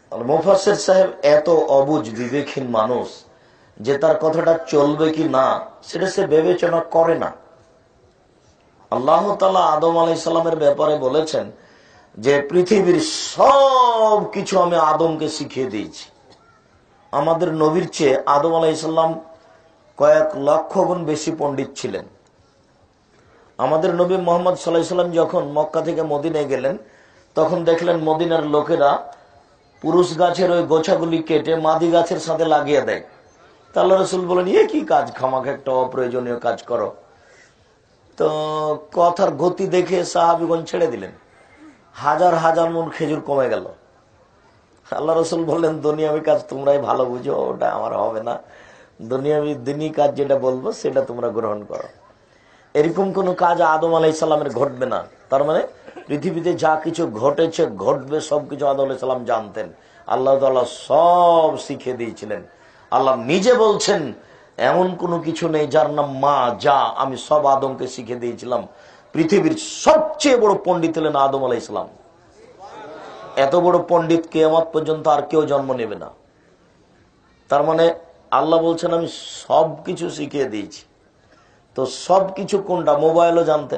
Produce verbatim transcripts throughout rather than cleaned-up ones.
মুফাসসির সাহেব এত অবুঝ বিবেকহীন মানুষ যে তার কথাটা চলবে কি না সেটা সে বিবেচনা করে না। আল্লাহ তাআলা আদম আলাইহিস সালামের ব্যাপারে বলেছেন যে পৃথিবীর সব কিছু আমি আদমকে শিখিয়ে দিয়েছি। আমাদের নবীর চেয়ে আদম আলাইহিস সালাম কয়েক লক্ষ গুণ বেশি পণ্ডিত ছিলেন। আমাদের নবী মুহাম্মদ সাল্লাল্লাহু আলাইহি ওয়াসাল্লাম যখন মক্কা থেকে মদিনায় গেলেন তখন দেখলেন মদিনার লোকেরা পুরুষ গাছের ওই গোছাগুলি কেটে মাদি গাছের সাথে লাগিয়ে দেয়। তা আল্লাহ রাসূল বলেন, এ কি কাজ, খামাখা একটা অপ্রয়োজনীয় কাজ করো। তো কথার গতি দেখে সাহাবীগণ ছেড়ে দিলেন। হাজার হাজার মন খেজুর কমে গেল। আল্লাহ রাসূল বললেন, দুনিয়াবি কাজ তোমরাই ভালো বুঝো, ওটা আমার হবে না। দুনিয়াবি দিনী কাজ যেটা বলবো সেটা তোমরা গ্রহণ করো। এরকম কোন কাজ আদম আলাইহিস সালামের ঘটবে না। তার মানে পৃথিবীতে যা কিছু ঘটেছে ঘটবে সবকিছু আদম আলাইহিস সালাম জানতেন। আল্লাহ তাআলা সব শিখিয়ে দিয়েছিলেন। আল্লাহ নিজে বলছেন এমন কোনো কিছু নেই যার নাম মা, যা আমি সব আদমকে শিখিয়ে দিয়েছিলাম। পৃথিবীর সবচেয়ে বড় পণ্ডিত হলেন আদম আলাইহিস সালাম। এত বড় পণ্ডিত কিয়ামত পর্যন্ত আর কেউ জন্ম নেবে না। তার মানে আল্লাহ বলছেন আমি সবকিছু শিখিয়ে দিয়েছি। তো সবকিছু কোনটা? মোবাইলও জানতেন।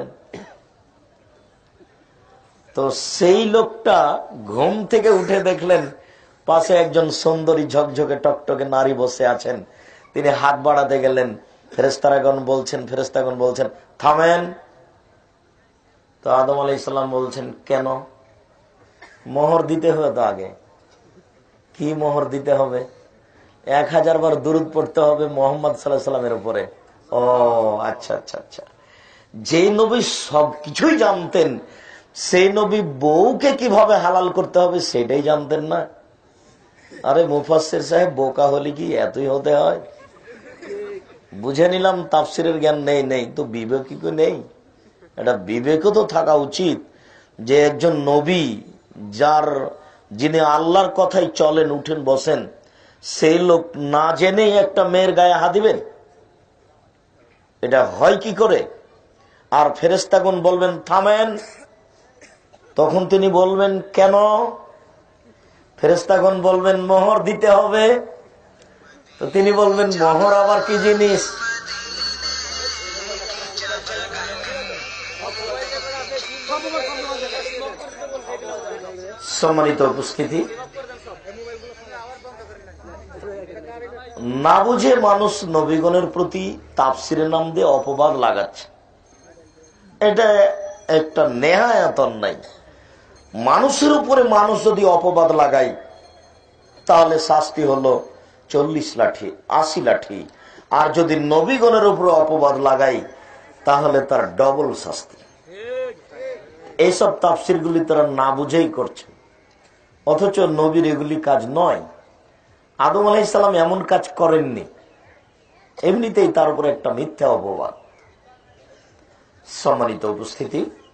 তো সেই লোকটা ঘুম থেকে উঠে দেখলেন পাশে একজন সুন্দরী ঝকঝকে টকটকে নারী বসে আছেন। তিনি হাত বাড়াতে গেলেন, ফেরেশতাগণ বলছেন ফেরেশতাগণ বলছেন থামেন। তো আদম আলাইহিস সালাম বলছেন কেন? মোহর দিতে হবে তো আগে। কি মোহর দিতে হবে? এক হাজার বার দুরূদ পড়তে হবে মুহাম্মদ সাল্লাল্লাহু আলাইহি সাল্লামের উপরে। ও আচ্ছা আচ্ছা আচ্ছা। যে নবী সবকিছুই জানতেন সেই নবী বউকে কিভাবে হালাল করতে হবে সেটাই জানতেন না। আরে মুফাসসির সাহেব বোকা হলে কি এতই হতে হয়? বুঝে নিলাম তাফসিরের জ্ঞান নেই নেই তো বিবেক কি নেই? এটা বিবেকও তো থাকা উচিত যে একজন নবী যার যিনি আল্লাহর কথাই চলেন উঠেন বসেন সেই লোক না জেনেই একটা মেয়ের গায়ে হাত দিবেন, এটা হয় কি করে? আর ফেরেশতাগণ বলবেন থামেন, তখন তিনি বলবেন কেন? ফেরেশতাগণ বলবেন মোহর দিতে হবে। তো তিনি বলবেন মোহর আবার কি জিনিস? সম্মানিত উপস্থিতি, না বুঝে মানুষ নবীগণের প্রতি তাফসিরের নাম দিয়ে অপবাদ লাগাচ্ছে। এটা একটা নেহায়াত অন্যায়। মানুষের উপরে মানুষ যদি অপবাদ লাগায় তাহলে শাস্তি হলো চল্লিশ লাঠি আশি লাঠি, আর যদি নবীগণের উপরে অপবাদ লাগাই তাহলে তার ডবল শাস্তি। এইসব তাফসির গুলি তারা না বুঝেই করছে, অথচ নবীর এগুলি কাজ নয়। আদম আলাইহিস সালাম এমন কাজ করেননি, এমনিতেই তার উপরে একটা মিথ্যা অপবাদ। সম্মানিত উপস্থিতি,